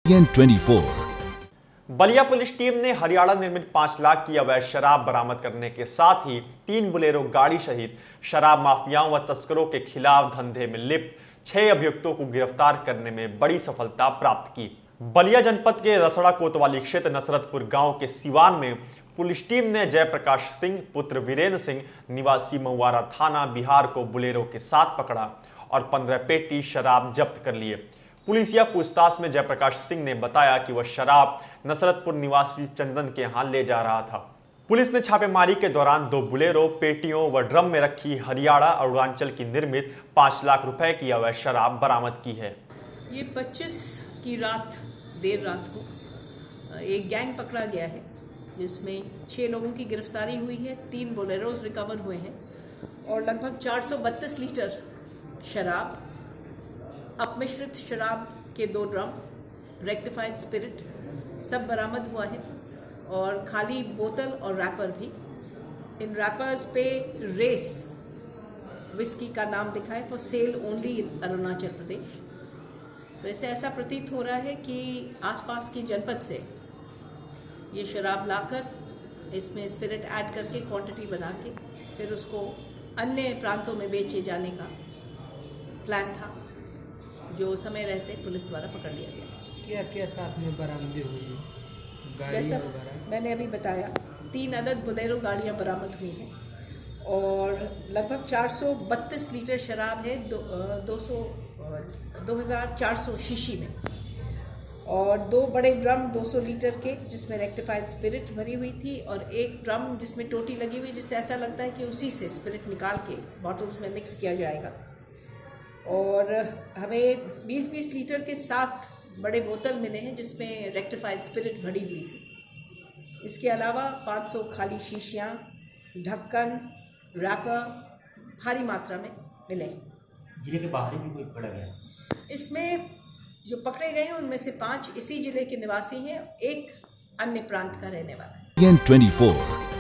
TN24। Ballia police team ने हरियाणा निर्मित 5 लाख की अवैध शराब बरामद करने के साथ ही 3 बुलेरो गाड़ी सहित शराब माफियाओं व तस्करों के खिलाफ धंधे में लिप्त 6 अभियुक्तों को गिरफ्तार करने में बड़ी सफलता प्राप्त की। बलिया जनपद के रसड़ा कोतवाली क्षेत्र नसरतपुर गांव के सिवान में पुलिस टीम ने जयप्रकाश सिंह पुत्र वीरेंद्र सिंह निवासी महुआरा थाना बिहार को बुलेरो के साथ पकड़ा और 15 पेटी शराब जब्त कर लिए। पुलिसिया पूछताछ में जयप्रकाश सिंह ने बताया कि वह शराब नसरतपुर निवासी चंदन के यहां ले जा रहा था। पुलिस ने छापेमारी के दौरान 2 बुलेरो, पेटियों व ड्रम में रखी हरियाणा और अरुणाचल की निर्मित 5 लाख रुपए की अवैध शराब बरामद की है। ये 25 की रात देर रात को एक गैंग पकड़ा गया है जिसमें 6 लोगों की गिरफ्तारी हुई है, 3 बोलेरोज रिकवर हुए हैं और लगभग 432 लीटर शराब, अपमिश्रित शराब के 2 ड्रम, रेक्टिफाइड स्पिरिट सब बरामद हुआ है और खाली बोतल और रैपर भी। इन रैपर्स पे रेस विस्की का नाम लिखा है for sale only in Arunachal Pradesh. तो इससे ऐसा प्रतीत हो रहा है कि आसपास की जनपद से ये शराब लाकर इसमें स्पिरिट ऐड करके क्वांटिटी बना के फिर उसको अन्य प्रांतों में बेचे जाने का प्लान था, जो समय रहते पुलिस द्वारा पकड़ लिया गया। क्या क्या साथ में बरामदी हुई? जैसा मैंने अभी बताया, 3 अदद बोलेरो गाड़ियां बरामद हुई हैं और लगभग 432 लीटर शराब है 2400 शीशी में और 2 बड़े ड्रम 200 लीटर के जिसमें रेक्टिफाइड स्पिरिट भरी हुई थी और एक ड्रम जिसमें टोटी लगी हुई, जिससे ऐसा लगता है कि उसी से स्पिरिट निकाल के बॉटल्स में मिक्स किया जाएगा। और हमें 20-20 लीटर के 7 बड़े बोतल मिले हैं जिसमें रेक्टिफाइड स्पिरिट भरी हुई थी। इसके अलावा 500 खाली शीशियाँ, ढक्कन, रैपर भारी मात्रा में मिले हैं। जिले के बाहरी भी कोई पकड़ा गया? इसमें जो पकड़े गए हैं उनमें से 5 इसी जिले के निवासी हैं, एक अन्य प्रांत का रहने वाला है। TN24।